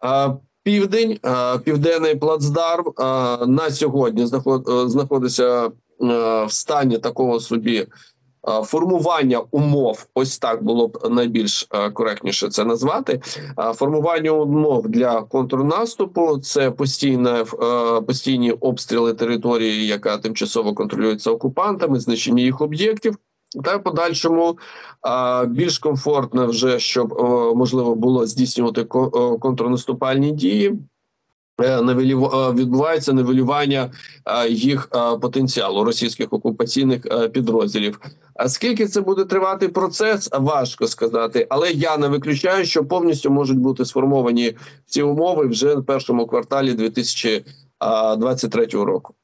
Південь, південний плацдарм на сьогодні знаходиться в стані такого собі формування умов, ось так було б найбільш коректніше це назвати. Формування умов для контрнаступу – це постійні обстріли території, яка тимчасово контролюється окупантами, знищення їх об'єктів. Та в подальшому більш комфортно вже, щоб можливо було здійснювати контрнаступальні дії. Відбувається нивелювання їх потенціалу, російських окупаційних підрозділів. А скільки це буде тривати процес, важко сказати, але я не виключаю, що повністю можуть бути сформовані ці умови вже в першому кварталі 2023 року.